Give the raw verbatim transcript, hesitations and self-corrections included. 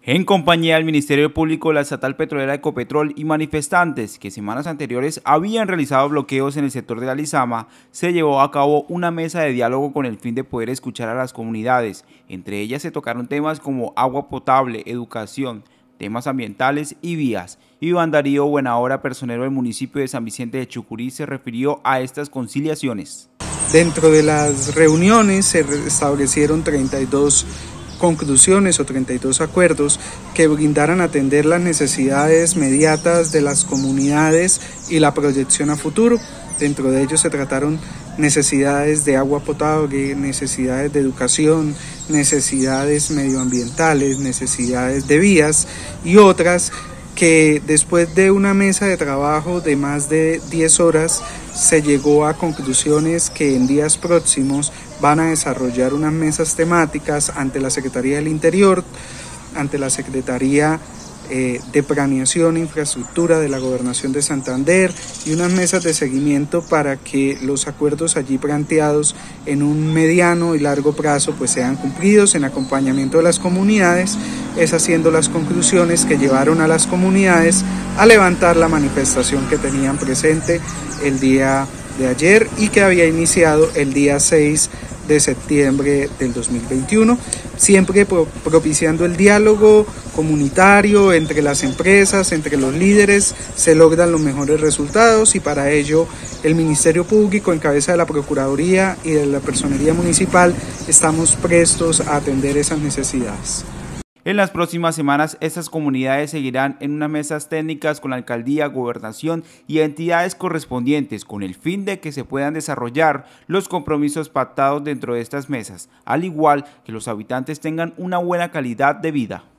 En compañía del Ministerio Público, la estatal petrolera Ecopetrol y manifestantes que semanas anteriores habían realizado bloqueos en el sector de la Lizama, se llevó a cabo una mesa de diálogo con el fin de poder escuchar a las comunidades. Entre ellas se tocaron temas como agua potable, educación, temas ambientales y vías. Iván Darío Buenahora, personero del municipio de San Vicente de Chucurí, se refirió a estas conciliaciones. Dentro de las reuniones se establecieron treinta y dos conclusiones o treinta y dos acuerdos que brindaran atender las necesidades inmediatas de las comunidades y la proyección a futuro. Dentro de ellos se trataron necesidades de agua potable, necesidades de educación, necesidades medioambientales, necesidades de vías y otras que después de una mesa de trabajo de más de diez horas se llegó a conclusiones que en días próximos van a desarrollar unas mesas temáticas ante la Secretaría del Interior, ante la Secretaría eh, de Planeación e Infraestructura de la Gobernación de Santander y unas mesas de seguimiento para que los acuerdos allí planteados en un mediano y largo plazo pues sean cumplidos en acompañamiento de las comunidades. Es haciendo las conclusiones que llevaron a las comunidades a levantar la manifestación que tenían presente el día de ayer y que había iniciado el día seis de septiembre del dos mil veintiuno, siempre propiciando el diálogo comunitario entre las empresas, entre los líderes, se logran los mejores resultados y para ello el Ministerio Público, en cabeza de la Procuraduría y de la Personería Municipal, estamos prestos a atender esas necesidades. En las próximas semanas, estas comunidades seguirán en unas mesas técnicas con la alcaldía, gobernación y entidades correspondientes con el fin de que se puedan desarrollar los compromisos pactados dentro de estas mesas, al igual que los habitantes tengan una buena calidad de vida.